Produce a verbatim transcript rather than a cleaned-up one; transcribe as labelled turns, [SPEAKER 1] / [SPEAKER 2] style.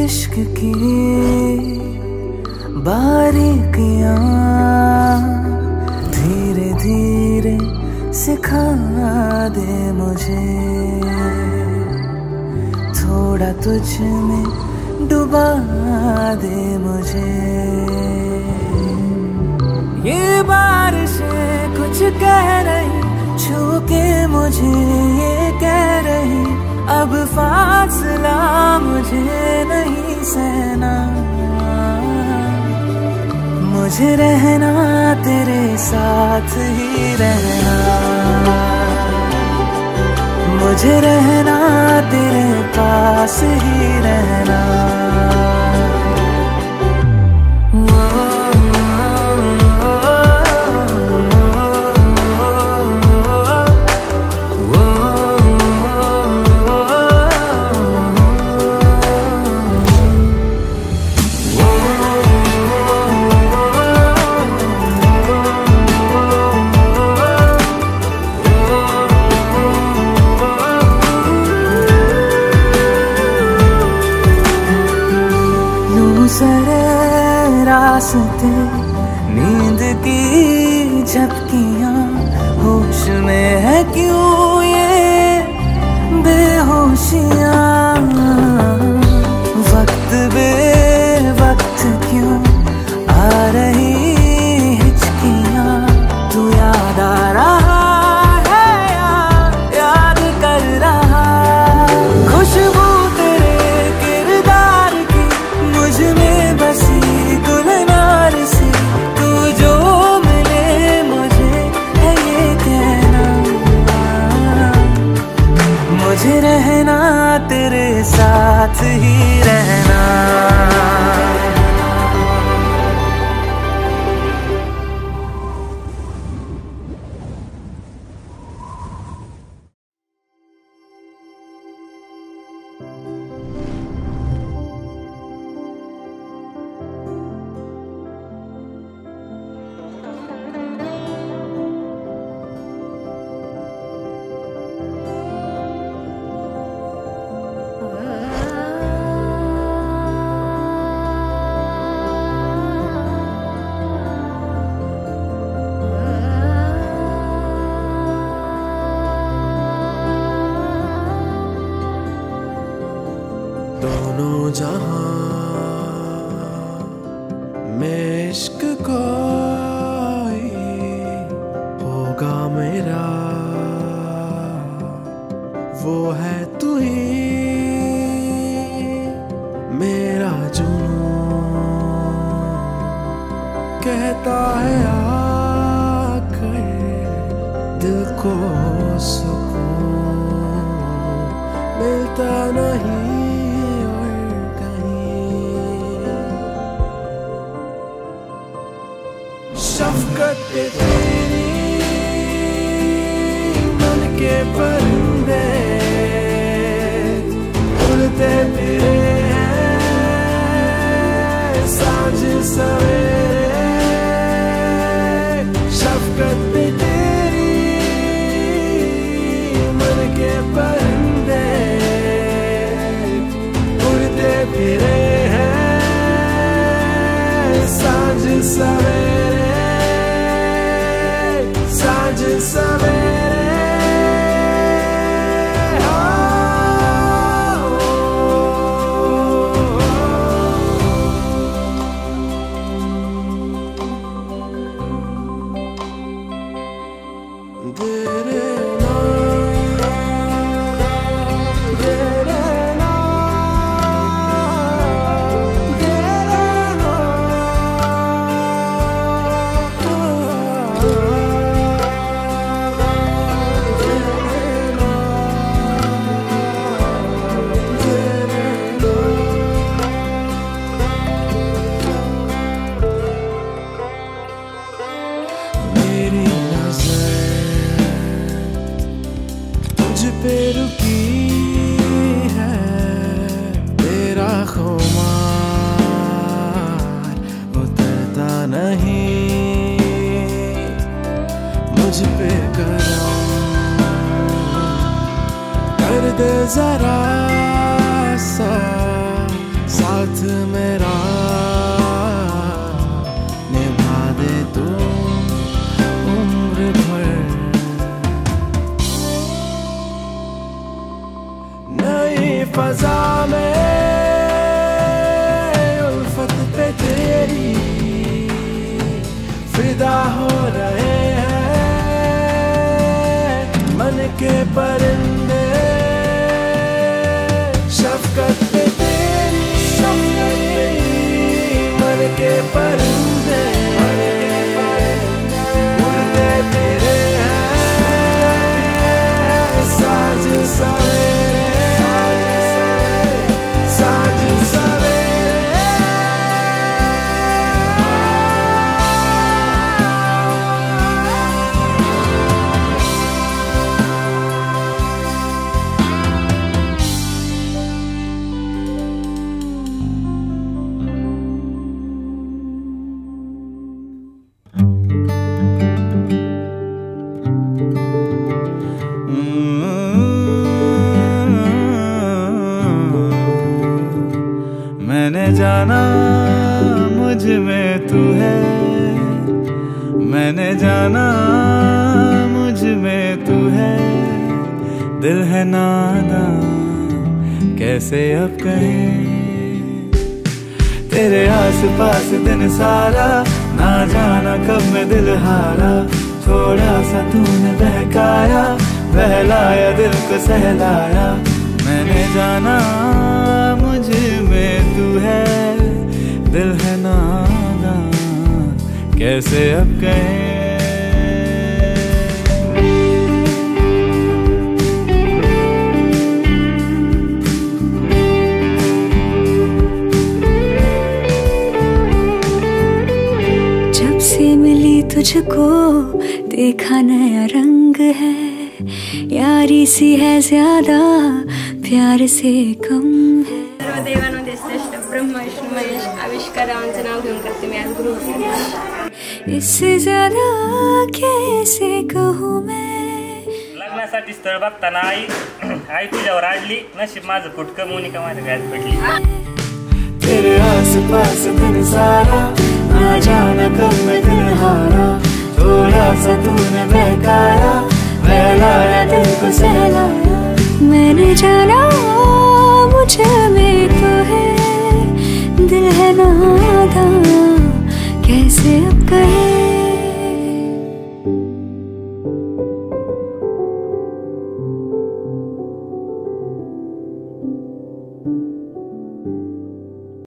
[SPEAKER 1] इश्क की बारीकियां धीरे धीरे सिखा दे मुझे, थोड़ा तुझ में डुबा दे मुझे। ये बारिशें कुछ कह रही, छू के मुझे ये कह रही, अब फासला मुझे नहीं सहना। मुझे रहना तेरे साथ ही रहना, मुझे रहना तेरे पास ही रहना। सरे रास्ते नींद की झपकियां, होश में है क्यों ये बेहोशियां। वक्त बे वक्त क्यों आ रही हिचकियां, तू याद आ रहा है या याद कर रहा। खुशबू तेरे किरदार की मुझ में बसी गुलनार सी, तू जो मिले मुझे है ये कहना। मुझे रहना तेरे साथ ही रहना।
[SPEAKER 2] दोनों जहां में इश्क कोई होगा मेरा, वो है तू ही मेरा जुनून। कहता है आकर दिल को सुकून मिलता नहीं शफ़क़त तेरी मन के परिंदे उड़ते फिरे हैं सांझ सवेरे। शफ़क़त तेरी मन के परिंदे उड़ते फिरे हैं सांझ सवेरे, सांझ सवेरे। पे रुकी है तेरा खुमार उतरता नहीं मुझ पे करम कर दे जरा सा साथ के परिंदे शफकत पे तेरी, शफकत पे तेरी मन के परिंदे उड़ते तेरे हैं साँझ सवेरे, साँझ सवेरे।
[SPEAKER 1] मैंने जाना मुझ में तू है, मैंने जाना मुझ में तू है। दिल है नादा कैसे अब कहें, तेरे आस पास दिन सारा, ना जाना कब मैं दिल हारा। थोड़ा सा तूने बहकाया, बहलाया दिल को सहलाया। मैंने जाना मुझ में तू है, दिल है नादा कैसे अब कहें।
[SPEAKER 3] जब से मिली तुझको देखा नया रंग है, यारी सी है ज्यादा प्यार से कम है।
[SPEAKER 4] सर्वदेवानंद श्रेष्ठ ब्रह्म विष्णु महेश आविष्कारांचं नाव घेऊन करते मी आज गुरु उपदेश।
[SPEAKER 3] इससे ज्यादा कैसे कहूँ मैं।
[SPEAKER 5] लग्नासाठी स्थळ बघताना आई आई तुझ्यावर आडली, नशीब माझं फुटकं मोनिका माझ्या गळ्यात पडली।
[SPEAKER 1] तेरे आस पास दिन सारा, ना जाना कब मैं दिल हारा। थोड़ा सा तूने बहकाया, बहलाया दिल को सहलाया।
[SPEAKER 3] मैंने जाना मुझ में तो है, दिल है नादा कैसे अब कहे।